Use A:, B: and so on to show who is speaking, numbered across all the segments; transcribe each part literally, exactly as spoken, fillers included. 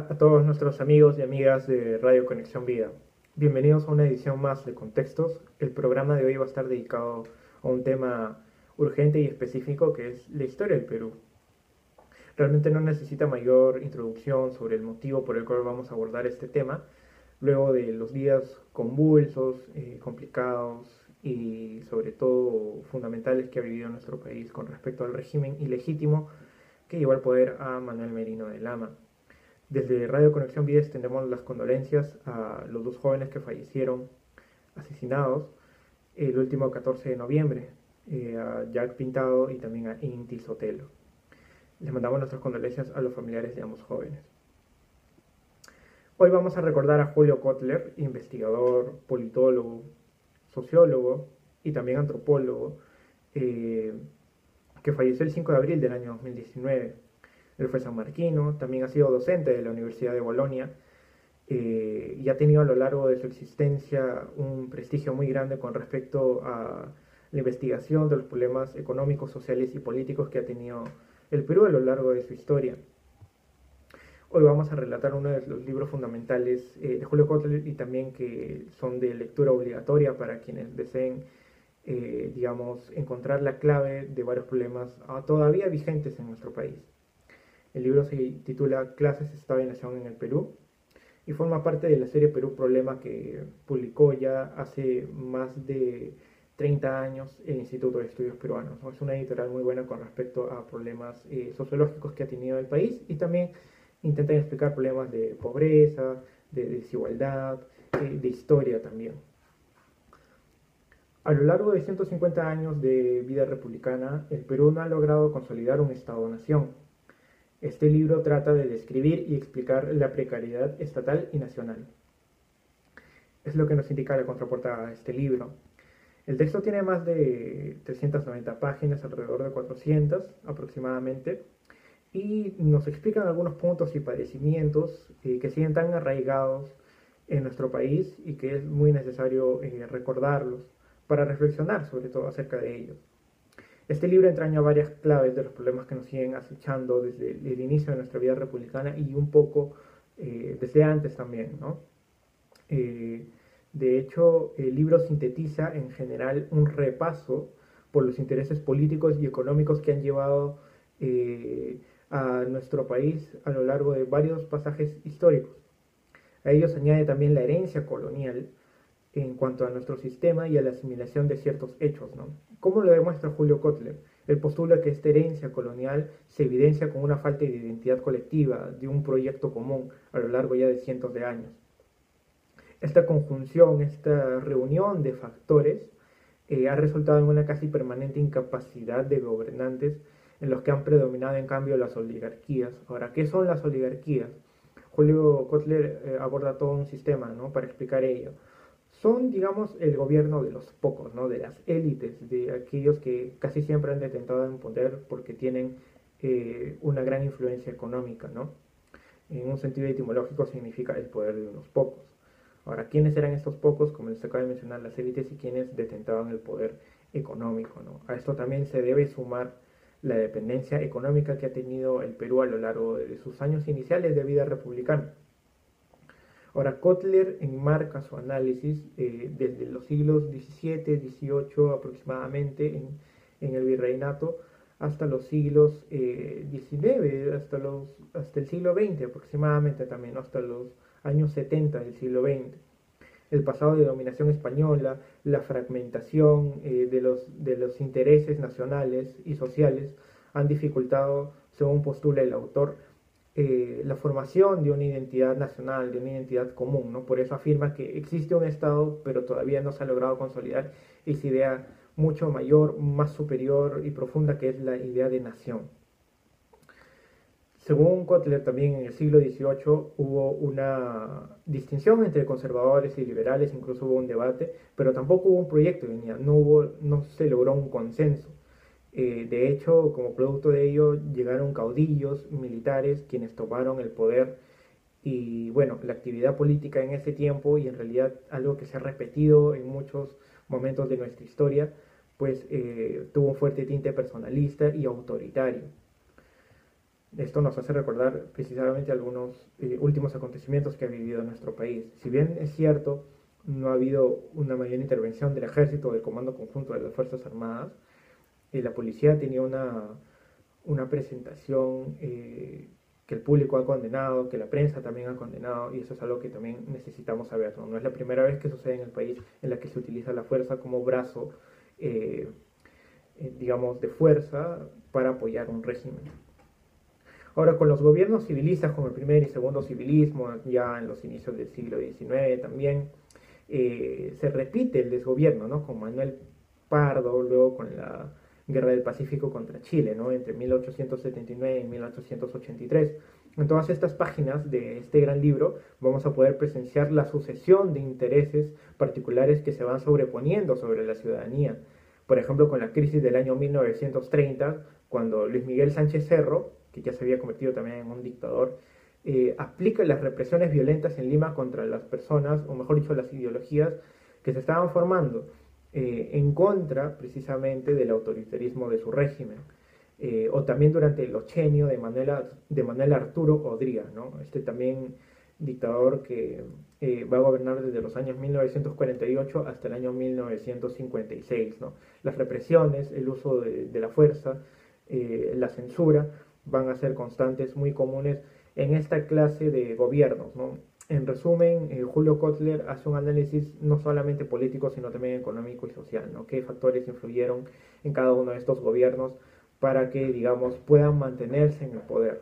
A: Hola a todos nuestros amigos y amigas de Radio Conexión Vida. Bienvenidos a una edición más de Contextos. El programa de hoy va a estar dedicado a un tema urgente y específico que es la historia del Perú. Realmente no necesita mayor introducción sobre el motivo por el cual vamos a abordar este tema, luego de los días convulsos, eh, complicados y sobre todo fundamentales que ha vivido nuestro país con respecto al régimen ilegítimo que llevó al poder a Manuel Merino de Lama. Desde Radio Conexión Vida extendemos las condolencias a los dos jóvenes que fallecieron asesinados el último catorce de noviembre, eh, a Jack Pintado y también a Inti Sotelo. Les mandamos nuestras condolencias a los familiares de ambos jóvenes. Hoy vamos a recordar a Julio Kotler, investigador, politólogo, sociólogo y también antropólogo, eh, que falleció el cinco de abril del año dos mil diecinueve. Él fue sanmarquino, también ha sido docente de la Universidad de Bolonia eh, y ha tenido a lo largo de su existencia un prestigio muy grande con respecto a la investigación de los problemas económicos, sociales y políticos que ha tenido el Perú a lo largo de su historia. Hoy vamos a relatar uno de los libros fundamentales eh, de Julio Kotler y también que son de lectura obligatoria para quienes deseen, eh, digamos, encontrar la clave de varios problemas ah, todavía vigentes en nuestro país. El libro se titula Clases, Estado y Nación en el Perú y forma parte de la serie Perú Problema que publicó ya hace más de treinta años el Instituto de Estudios Peruanos. Es una editorial muy buena con respecto a problemas eh, sociológicos que ha tenido el país y también intentan explicar problemas de pobreza, de desigualdad, eh, de historia también. A lo largo de ciento cincuenta años de vida republicana, el Perú no ha logrado consolidar un Estado-nación. Este libro trata de describir y explicar la precariedad estatal y nacional. Es lo que nos indica la contraportada de este libro. El texto tiene más de trescientas noventa páginas, alrededor de cuatrocientas aproximadamente, y nos explican algunos puntos y padecimientos eh, que siguen tan arraigados en nuestro país y que es muy necesario eh, recordarlos para reflexionar sobre todo acerca de ellos. Este libro entraña varias claves de los problemas que nos siguen acechando desde el inicio de nuestra vida republicana y un poco eh, desde antes también, ¿no? Eh, de hecho, el libro sintetiza en general un repaso por los intereses políticos y económicos que han llevado eh, a nuestro país a lo largo de varios pasajes históricos. A ellos añade también la herencia colonial en cuanto a nuestro sistema y a la asimilación de ciertos hechos, ¿no? ¿Cómo lo demuestra Julio Kotler? Él postula que esta herencia colonial se evidencia con una falta de identidad colectiva, de un proyecto común a lo largo ya de cientos de años. Esta conjunción, esta reunión de factores eh, ha resultado en una casi permanente incapacidad de gobernantes en los que han predominado en cambio las oligarquías. Ahora, ¿qué son las oligarquías? Julio Kotler eh, aborda todo un sistema, ¿no?, para explicar ello. Son, digamos, el gobierno de los pocos, ¿no?, de las élites, de aquellos que casi siempre han detentado en poder porque tienen eh, una gran influencia económica, ¿no? En un sentido etimológico significa el poder de unos pocos. Ahora, ¿quiénes eran estos pocos? Como les acabo de mencionar, las élites y quienes detentaban el poder económico, ¿no? A esto también se debe sumar la dependencia económica que ha tenido el Perú a lo largo de sus años iniciales de vida republicana. Ahora, Kotler enmarca su análisis eh, desde los siglos diecisiete, dieciocho aproximadamente en, en el virreinato hasta los siglos eh, diecinueve, hasta, los, hasta el siglo veinte aproximadamente también, ¿no?, hasta los años setenta del siglo veinte. El pasado de dominación española, la fragmentación eh, de, los, de los intereses nacionales y sociales han dificultado, según postula el autor, Eh, la formación de una identidad nacional, de una identidad común, ¿no? Por eso afirma que existe un Estado, pero todavía no se ha logrado consolidar esa idea mucho mayor, más superior y profunda que es la idea de nación. Según Kotler, también en el siglo dieciocho hubo una distinción entre conservadores y liberales, incluso hubo un debate, pero tampoco hubo un proyecto de unidad, no, hubo, no se logró un consenso. Eh, de hecho, como producto de ello, llegaron caudillos militares quienes tomaron el poder y, bueno, la actividad política en ese tiempo, y en realidad algo que se ha repetido en muchos momentos de nuestra historia, pues eh, tuvo un fuerte tinte personalista y autoritario. Esto nos hace recordar precisamente algunos eh, últimos acontecimientos que ha vivido nuestro país. Si bien es cierto, no ha habido una mayor intervención del ejército o del Comando Conjunto de las Fuerzas Armadas, eh, la policía tenía una, una presentación eh, que el público ha condenado, que la prensa también ha condenado, y eso es algo que también necesitamos saber. No, no es la primera vez que sucede en el país en la que se utiliza la fuerza como brazo, eh, eh, digamos, de fuerza para apoyar un régimen. Ahora, con los gobiernos civilistas, como el primer y segundo civilismo, ya en los inicios del siglo diecinueve también, eh, se repite el desgobierno, ¿no? Con Manuel Pardo, luego con la Guerra del Pacífico contra Chile, ¿no? Entre mil ochocientos setenta y nueve y mil ochocientos ochenta y tres. En todas estas páginas de este gran libro vamos a poder presenciar la sucesión de intereses particulares que se van sobreponiendo sobre la ciudadanía. Por ejemplo, con la crisis del año mil novecientos treinta, cuando Luis Miguel Sánchez Cerro, que ya se había convertido también en un dictador, eh, aplica las represiones violentas en Lima contra las personas, o mejor dicho, las ideologías que se estaban formando eh, en contra precisamente del autoritarismo de su régimen. Eh, o también durante el ochenio de Manuel, de Manuel Arturo Odría, ¿no? Este también dictador que eh, va a gobernar desde los años mil novecientos cuarenta y ocho hasta el año mil novecientos cincuenta y seis, ¿no? Las represiones, el uso de, de la fuerza, eh, la censura, van a ser constantes, muy comunes en esta clase de gobiernos, ¿no? En resumen, eh, Julio Kotler hace un análisis no solamente político, sino también económico y social, ¿no? ¿Qué factores influyeron en cada uno de estos gobiernos para que, digamos, puedan mantenerse en el poder?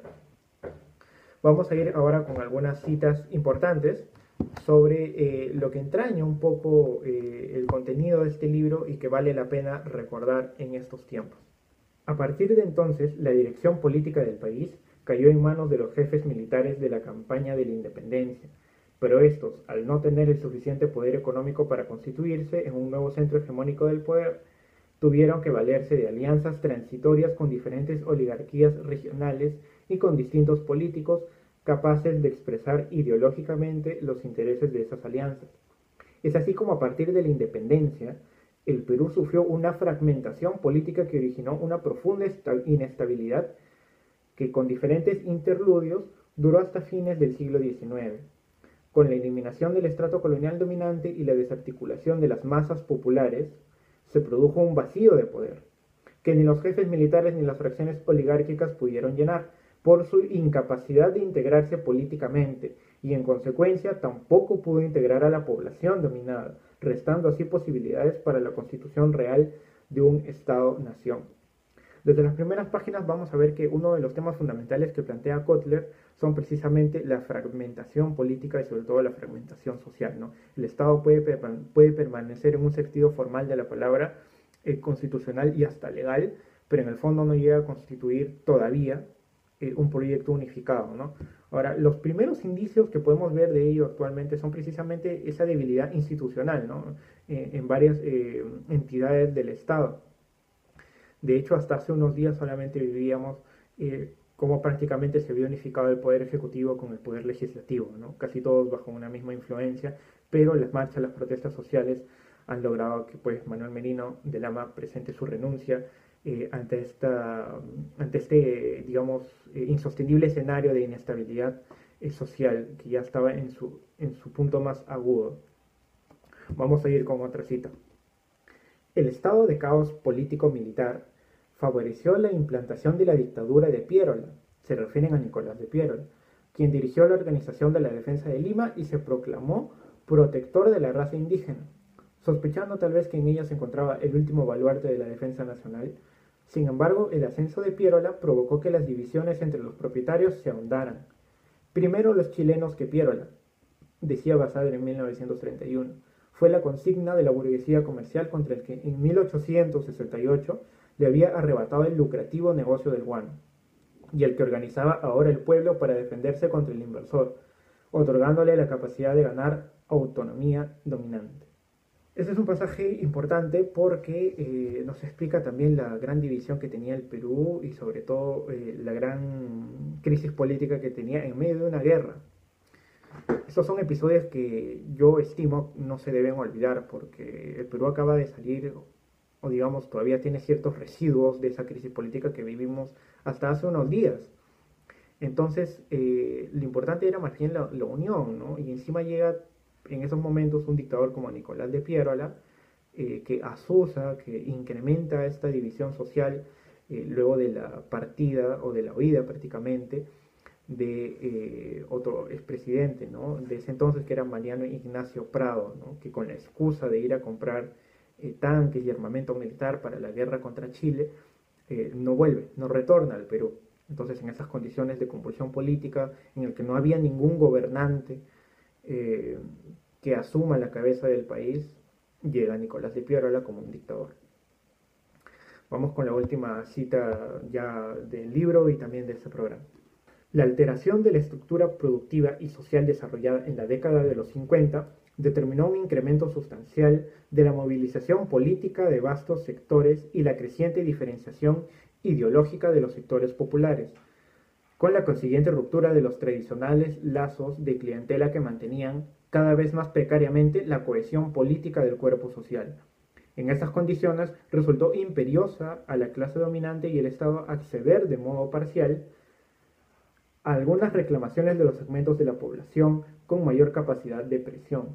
A: Vamos a ir ahora con algunas citas importantes sobre eh, lo que entraña un poco eh, el contenido de este libro y que vale la pena recordar en estos tiempos. A partir de entonces, la dirección política del país cayó en manos de los jefes militares de la campaña de la independencia, pero estos, al no tener el suficiente poder económico para constituirse en un nuevo centro hegemónico del poder, tuvieron que valerse de alianzas transitorias con diferentes oligarquías regionales y con distintos políticos capaces de expresar ideológicamente los intereses de esas alianzas. Es así como a partir de la independencia, el Perú sufrió una fragmentación política que originó una profunda inestabilidad que con diferentes interludios duró hasta fines del siglo diecinueve. Con la eliminación del estrato colonial dominante y la desarticulación de las masas populares, se produjo un vacío de poder, que ni los jefes militares ni las fracciones oligárquicas pudieron llenar, por su incapacidad de integrarse políticamente, y en consecuencia tampoco pudo integrar a la población dominada, restando así posibilidades para la constitución real de un Estado-nación. Desde las primeras páginas vamos a ver que uno de los temas fundamentales que plantea Kotler son precisamente la fragmentación política y sobre todo la fragmentación social, ¿no? El Estado puede, puede permanecer en un sentido formal de la palabra eh, constitucional y hasta legal, pero en el fondo no llega a constituir todavía eh, un proyecto unificado, ¿no? Ahora, los primeros indicios que podemos ver de ello actualmente son precisamente esa debilidad institucional, ¿no? Eh, en varias eh, entidades del Estado. De hecho, hasta hace unos días solamente vivíamos eh, cómo prácticamente se había unificado el poder ejecutivo con el poder legislativo, ¿no? Casi todos bajo una misma influencia, pero las marchas, las protestas sociales han logrado que pues Manuel Merino de Lama presente su renuncia eh, ante, esta, ante este, digamos, eh, insostenible escenario de inestabilidad eh, social que ya estaba en su, en su punto más agudo. Vamos a ir con otra cita. El estado de caos político-militar favoreció la implantación de la dictadura de Pierola, se refieren a Nicolás de Pierola, quien dirigió la Organización de la Defensa de Lima y se proclamó protector de la raza indígena, sospechando tal vez que en ella se encontraba el último baluarte de la defensa nacional. Sin embargo, el ascenso de Pierola provocó que las divisiones entre los propietarios se ahondaran. Primero los chilenos que Pierola, decía Basadre en mil novecientos treinta y uno, fue la consigna de la burguesía comercial contra el que en mil ochocientos sesenta y ocho le había arrebatado el lucrativo negocio del guano, y el que organizaba ahora el pueblo para defenderse contra el inversor, otorgándole la capacidad de ganar autonomía dominante. Este es un pasaje importante porque eh, nos explica también la gran división que tenía el Perú y sobre todo eh, la gran crisis política que tenía en medio de una guerra. Estos son episodios que yo estimo no se deben olvidar porque el Perú acaba de salir, o digamos todavía tiene ciertos residuos de esa crisis política que vivimos hasta hace unos días. Entonces, eh, lo importante era más bien la, la unión, ¿no? Y encima llega en esos momentos un dictador como Nicolás de Piérola, eh, que asusa, que incrementa esta división social eh, luego de la partida o de la huida prácticamente de eh, otro expresidente, ¿no? De ese entonces que era Mariano Ignacio Prado, ¿no? Que con la excusa de ir a comprar eh, tanques y armamento militar para la guerra contra Chile, eh, no vuelve, no retorna al Perú. Entonces, en esas condiciones de convulsión política, en el que no había ningún gobernante eh, que asuma la cabeza del país, llega Nicolás de Piérola como un dictador. Vamos con la última cita ya del libro y también de este programa. La alteración de la estructura productiva y social desarrollada en la década de los cincuenta determinó un incremento sustancial de la movilización política de vastos sectores y la creciente diferenciación ideológica de los sectores populares, con la consiguiente ruptura de los tradicionales lazos de clientela que mantenían cada vez más precariamente la cohesión política del cuerpo social. En estas condiciones resultó imperiosa a la clase dominante y el Estado acceder de modo parcial a algunas reclamaciones de los segmentos de la población con mayor capacidad de presión.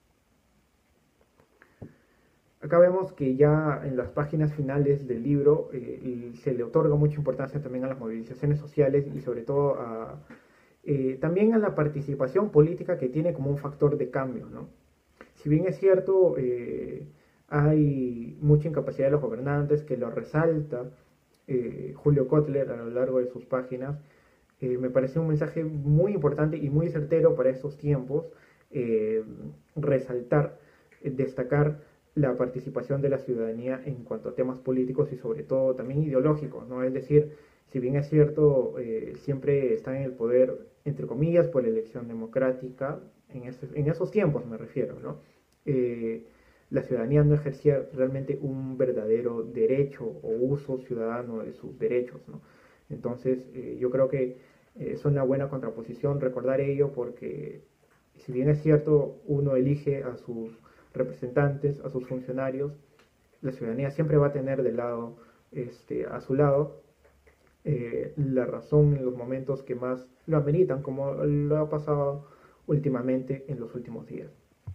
A: Acá vemos que ya en las páginas finales del libro eh, se le otorga mucha importancia también a las movilizaciones sociales y sobre todo a, eh, también a la participación política que tiene como un factor de cambio, ¿no? Si bien es cierto, eh, hay mucha incapacidad de los gobernantes, que lo resalta eh, Julio Kotler a lo largo de sus páginas, eh, me parece un mensaje muy importante y muy certero para estos tiempos, eh, resaltar, eh, destacar la participación de la ciudadanía en cuanto a temas políticos y sobre todo también ideológicos, ¿no? Es decir, si bien es cierto, eh, siempre está en el poder, entre comillas, por elección democrática, en, ese, en esos tiempos me refiero, ¿no? Eh, la ciudadanía no ejercía realmente un verdadero derecho o uso ciudadano de sus derechos, ¿no? Entonces, eh, yo creo que eh, es una buena contraposición recordar ello porque, si bien es cierto, uno elige a sus representantes, a sus funcionarios, la ciudadanía siempre va a tener de lado, este, a su lado eh, la razón en los momentos que más lo ameritan, como lo ha pasado últimamente en los últimos días.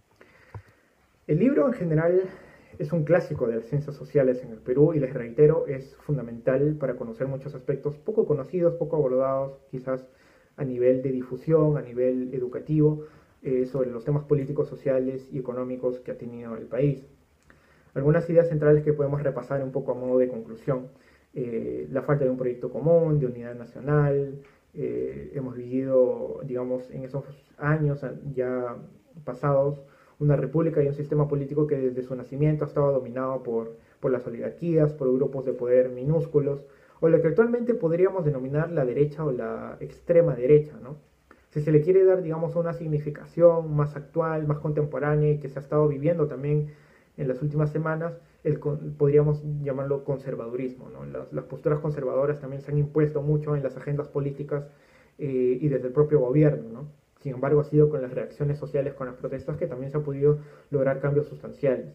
A: El libro en general es un clásico de las ciencias sociales en el Perú y les reitero, es fundamental para conocer muchos aspectos poco conocidos, poco abordados, quizás a nivel de difusión, a nivel educativo, eh, sobre los temas políticos, sociales y económicos que ha tenido el país. Algunas ideas centrales que podemos repasar un poco a modo de conclusión. Eh, la falta de un proyecto común, de unidad nacional. Eh, hemos vivido, digamos, en esos años ya pasados, una república y un sistema político que desde su nacimiento ha estado dominado por, por las oligarquías, por grupos de poder minúsculos, o lo que actualmente podríamos denominar la derecha o la extrema derecha, ¿no? Si se le quiere dar, digamos, una significación más actual, más contemporánea y que se ha estado viviendo también en las últimas semanas, el, podríamos llamarlo conservadurismo, ¿no? Las, las posturas conservadoras también se han impuesto mucho en las agendas políticas eh, y desde el propio gobierno, ¿no? Sin embargo, ha sido con las reacciones sociales, con las protestas, que también se ha podido lograr cambios sustanciales.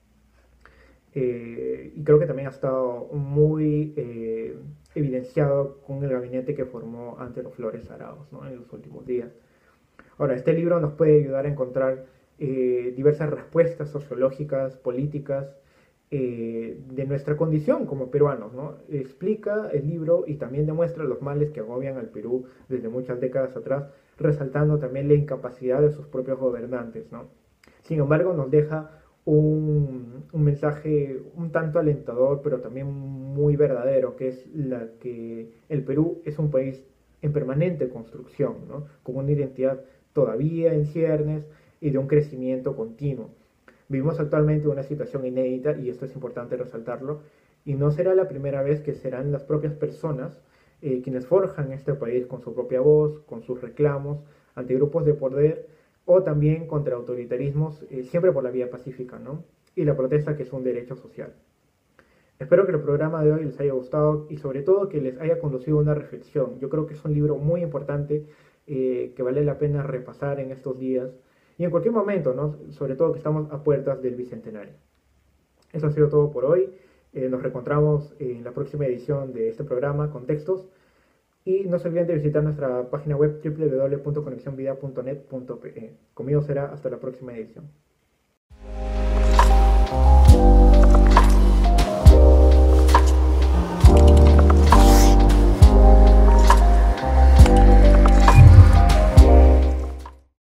A: Eh, y creo que también ha estado muy eh, evidenciado con el gabinete que formó Antero Flores Arauz, ¿no? En los últimos días. Ahora, este libro nos puede ayudar a encontrar eh, diversas respuestas sociológicas, políticas, eh, de nuestra condición como peruanos, ¿no? Explica el libro y también demuestra los males que agobian al Perú desde muchas décadas atrás, resaltando también la incapacidad de sus propios gobernantes, ¿no? Sin embargo, nos deja un, un mensaje un tanto alentador, pero también muy verdadero, que es la que el Perú es un país en permanente construcción, ¿no? Con una identidad todavía en ciernes y de un crecimiento continuo. Vivimos actualmente una situación inédita, y esto es importante resaltarlo, y no será la primera vez que serán las propias personas eh, quienes forjan este país con su propia voz, con sus reclamos, ante grupos de poder o también contra autoritarismos, eh, siempre por la vía pacífica, ¿no? Y la protesta, que es un derecho social. Espero que el programa de hoy les haya gustado y sobre todo que les haya conducido a una reflexión. Yo creo que es un libro muy importante eh, que vale la pena repasar en estos días y en cualquier momento, ¿no? Sobre todo que estamos a puertas del Bicentenario. Eso ha sido todo por hoy. Eh, nos reencontramos en la próxima edición de este programa, Contextos. Y no se olviden de visitar nuestra página web w w w punto conexión vida punto net punto p e. Conmigo será hasta la próxima edición.